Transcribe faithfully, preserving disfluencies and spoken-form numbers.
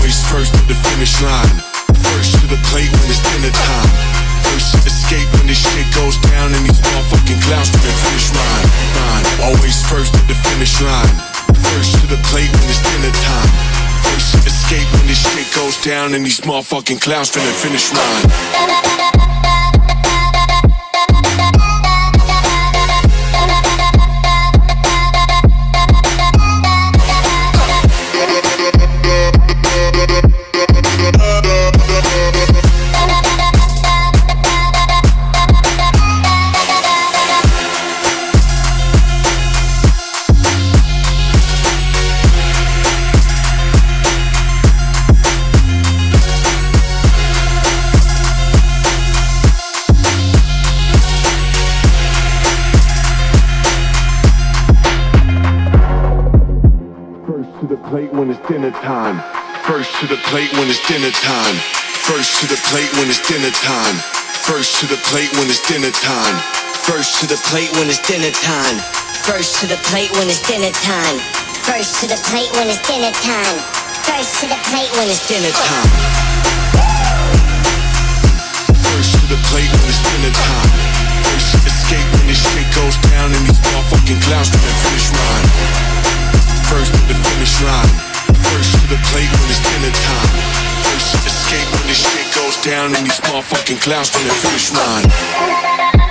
always first to the finish line. First to the plate when it's dinner time. First to escape when this shit goes down and these motherfucking clowns to the finish line. Line. Always first to the finish line. First to the plate when it's dinner time. First to escape when this shit goes down and these motherfucking clowns to the finish line. To the plate when it's dinner time. First to the plate when it's dinner time. First to the plate when it's dinner time. First to the plate when it's dinner time. First to the plate when it's dinner time. First to the plate when it's dinner time. First to the plate when it's dinner time. First to the plate when it's dinner time. First to the plate when it's dinner time. First to escape when this shit goes down and these motherfucking clowns to the finish line. First to the finish line. First to the plate when it's dinner time. First to escape when this shit goes down and these motherfucking clowns to the finish line.